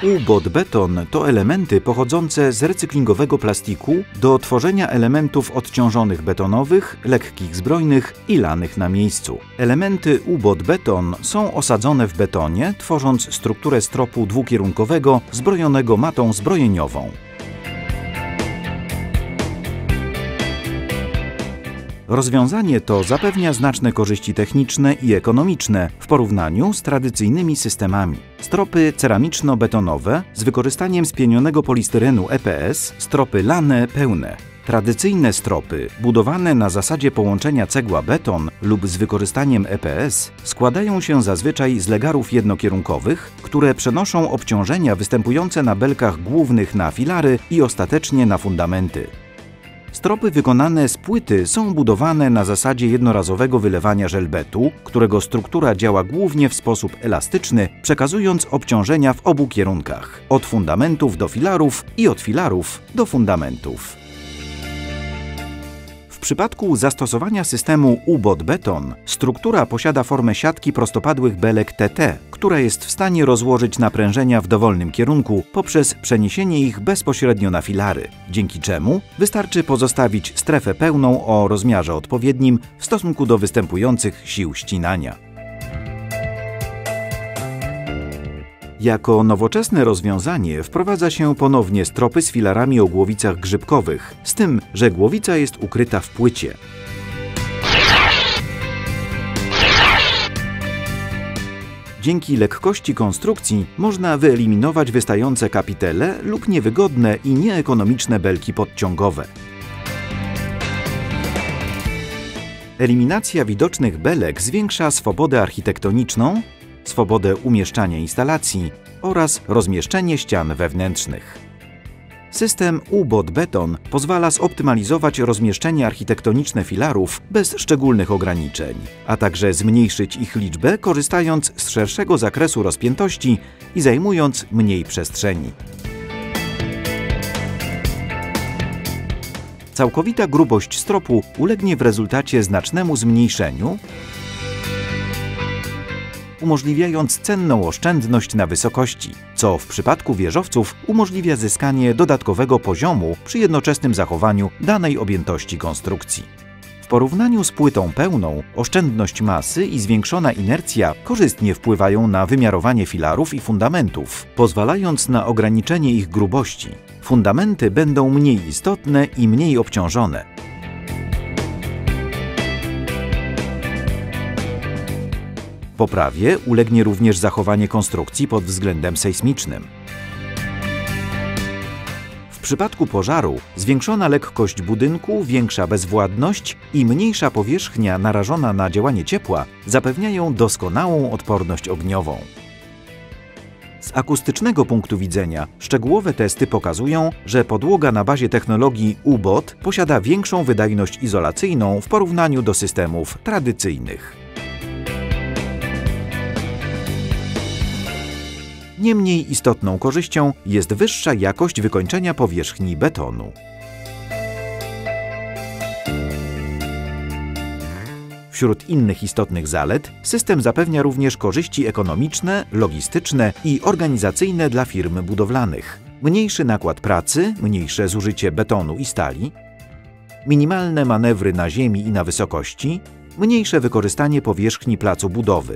U-BOT beton to elementy pochodzące z recyklingowego plastiku do tworzenia elementów odciążonych betonowych, lekkich zbrojnych i lanych na miejscu. Elementy U-BOT beton są osadzone w betonie, tworząc strukturę stropu dwukierunkowego zbrojonego matą zbrojeniową. Rozwiązanie to zapewnia znaczne korzyści techniczne i ekonomiczne w porównaniu z tradycyjnymi systemami. Stropy ceramiczno-betonowe z wykorzystaniem spienionego polistyrenu EPS, stropy lane pełne. Tradycyjne stropy, budowane na zasadzie połączenia cegła-beton lub z wykorzystaniem EPS, składają się zazwyczaj z legarów jednokierunkowych, które przenoszą obciążenia występujące na belkach głównych na filary i ostatecznie na fundamenty. Stropy wykonane z płyty są budowane na zasadzie jednorazowego wylewania żelbetu, którego struktura działa głównie w sposób elastyczny, przekazując obciążenia w obu kierunkach, od fundamentów do filarów i od filarów do fundamentów. W przypadku zastosowania systemu U-BOT beton struktura posiada formę siatki prostopadłych belek TT, która jest w stanie rozłożyć naprężenia w dowolnym kierunku poprzez przeniesienie ich bezpośrednio na filary, dzięki czemu wystarczy pozostawić strefę pełną o rozmiarze odpowiednim w stosunku do występujących sił ścinania. Jako nowoczesne rozwiązanie wprowadza się ponownie stropy z filarami o głowicach grzybkowych, z tym, że głowica jest ukryta w płycie. Dzięki lekkości konstrukcji można wyeliminować wystające kapitele lub niewygodne i nieekonomiczne belki podciągowe. Eliminacja widocznych belek zwiększa swobodę architektoniczną, swobodę umieszczania instalacji oraz rozmieszczenie ścian wewnętrznych. System U-BOT beton pozwala zoptymalizować rozmieszczenie architektoniczne filarów bez szczególnych ograniczeń, a także zmniejszyć ich liczbę, korzystając z szerszego zakresu rozpiętości i zajmując mniej przestrzeni. Całkowita grubość stropu ulegnie w rezultacie znacznemu zmniejszeniu, umożliwiając cenną oszczędność na wysokości, co w przypadku wieżowców umożliwia zyskanie dodatkowego poziomu przy jednoczesnym zachowaniu danej objętości konstrukcji. W porównaniu z płytą pełną, oszczędność masy i zwiększona inercja korzystnie wpływają na wymiarowanie filarów i fundamentów, pozwalając na ograniczenie ich grubości. Fundamenty będą mniej istotne i mniej obciążone. Poprawie ulegnie również zachowanie konstrukcji pod względem sejsmicznym. W przypadku pożaru zwiększona lekkość budynku, większa bezwładność i mniejsza powierzchnia narażona na działanie ciepła zapewniają doskonałą odporność ogniową. Z akustycznego punktu widzenia szczegółowe testy pokazują, że podłoga na bazie technologii U-BOT posiada większą wydajność izolacyjną w porównaniu do systemów tradycyjnych. Niemniej istotną korzyścią jest wyższa jakość wykończenia powierzchni betonu. Wśród innych istotnych zalet system zapewnia również korzyści ekonomiczne, logistyczne i organizacyjne dla firm budowlanych. Mniejszy nakład pracy, mniejsze zużycie betonu i stali, minimalne manewry na ziemi i na wysokości, mniejsze wykorzystanie powierzchni placu budowy.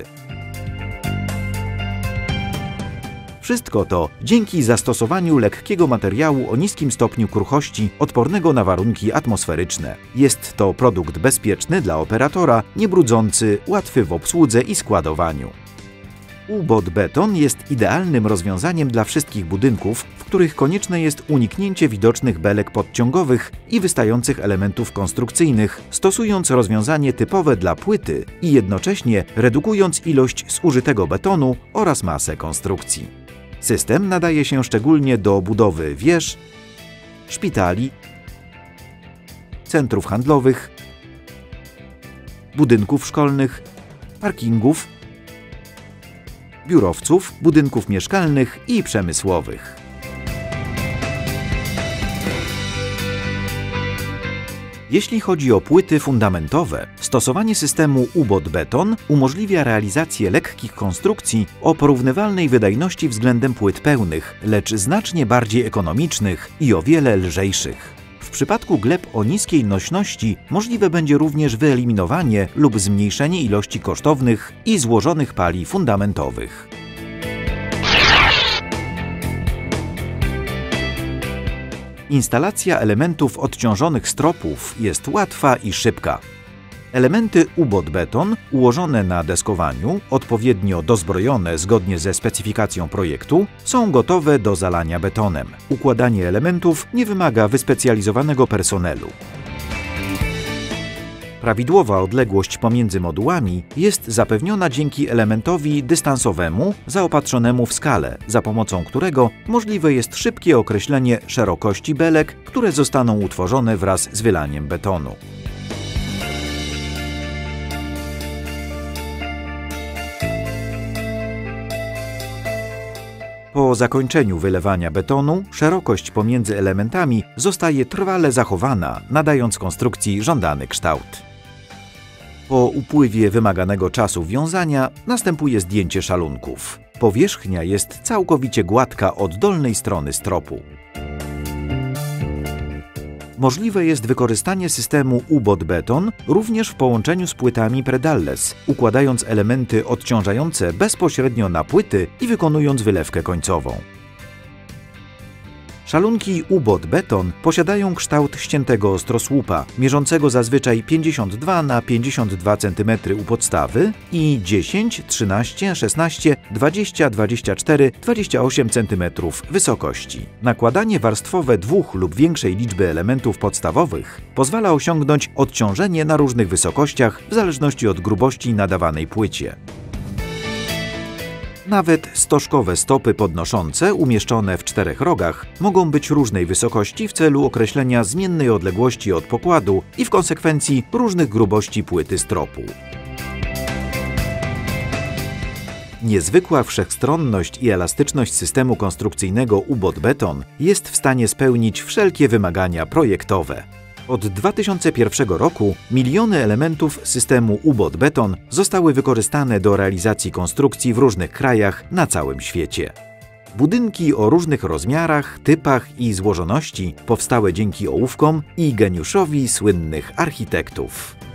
Wszystko to dzięki zastosowaniu lekkiego materiału o niskim stopniu kruchości, odpornego na warunki atmosferyczne. Jest to produkt bezpieczny dla operatora, niebrudzący, łatwy w obsłudze i składowaniu. U-BOT beton jest idealnym rozwiązaniem dla wszystkich budynków, w których konieczne jest uniknięcie widocznych belek podciągowych i wystających elementów konstrukcyjnych, stosując rozwiązanie typowe dla płyty i jednocześnie redukując ilość zużytego betonu oraz masę konstrukcji. System nadaje się szczególnie do budowy wież, szpitali, centrów handlowych, budynków szkolnych, parkingów, biurowców, budynków mieszkalnych i przemysłowych. Jeśli chodzi o płyty fundamentowe, stosowanie systemu UBOT-beton umożliwia realizację lekkich konstrukcji o porównywalnej wydajności względem płyt pełnych, lecz znacznie bardziej ekonomicznych i o wiele lżejszych. W przypadku gleb o niskiej nośności możliwe będzie również wyeliminowanie lub zmniejszenie ilości kosztownych i złożonych pali fundamentowych. Instalacja elementów odciążonych stropów jest łatwa i szybka. Elementy UBOT-beton ułożone na deskowaniu, odpowiednio dozbrojone zgodnie ze specyfikacją projektu, są gotowe do zalania betonem. Układanie elementów nie wymaga wyspecjalizowanego personelu. Prawidłowa odległość pomiędzy modułami jest zapewniona dzięki elementowi dystansowemu zaopatrzonemu w skalę, za pomocą którego możliwe jest szybkie określenie szerokości belek, które zostaną utworzone wraz z wylaniem betonu. Po zakończeniu wylewania betonu, szerokość pomiędzy elementami zostaje trwale zachowana, nadając konstrukcji żądany kształt. Po upływie wymaganego czasu wiązania następuje zdjęcie szalunków. Powierzchnia jest całkowicie gładka od dolnej strony stropu. Możliwe jest wykorzystanie systemu UBOT-beton również w połączeniu z płytami Predalles, układając elementy odciążające bezpośrednio na płyty i wykonując wylewkę końcową. Szalunki UBOT-beton posiadają kształt ściętego ostrosłupa, mierzącego zazwyczaj 52 na 52 cm u podstawy i 10, 13, 16, 20, 24, 28 cm wysokości. Nakładanie warstwowe dwóch lub większej liczby elementów podstawowych pozwala osiągnąć odciążenie na różnych wysokościach w zależności od grubości nadawanej płycie. Nawet stożkowe stopy podnoszące, umieszczone w 4 rogach, mogą być różnej wysokości w celu określenia zmiennej odległości od pokładu i w konsekwencji różnych grubości płyty stropu. Niezwykła wszechstronność i elastyczność systemu konstrukcyjnego UBOT-beton jest w stanie spełnić wszelkie wymagania projektowe. Od 2001 roku miliony elementów systemu UBOT-beton zostały wykorzystane do realizacji konstrukcji w różnych krajach na całym świecie. Budynki o różnych rozmiarach, typach i złożoności powstałe dzięki ołówkom i geniuszowi słynnych architektów.